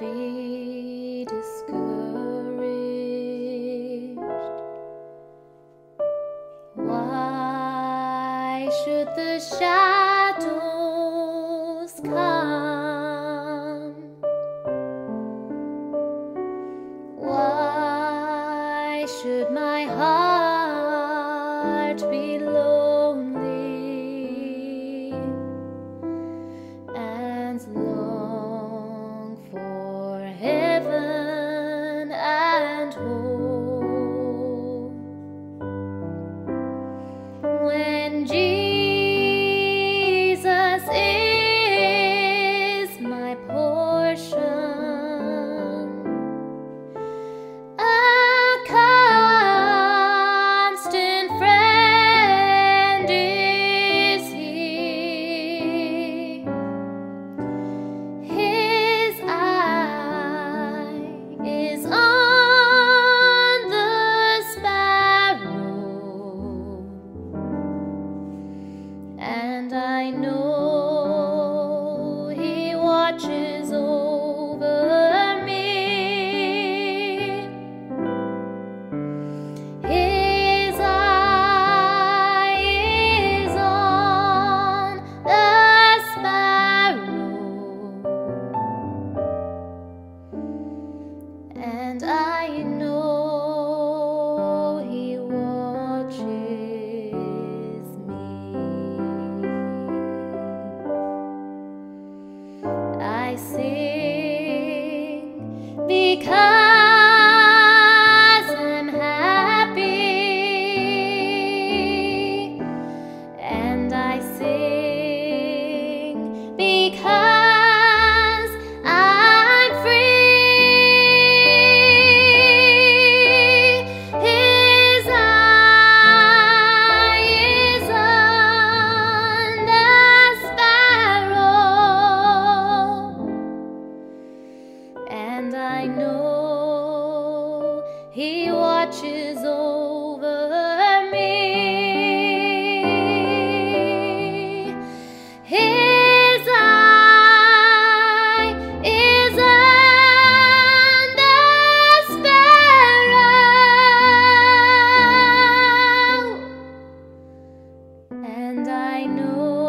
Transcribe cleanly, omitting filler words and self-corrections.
be discouraged. Why should the shadows come? Why should my heart be lonely and long for heaven and home? When Jesus is my portion, a constant friend is He. His eye is on the sparrow, and I know He watches over me. His eye is on the sparrow, and I know He watches me. I sing because I'm happy, and I sing because I'm free. His eye is on the sparrow, and I know He watches over me. His eye is on the sparrow, and I know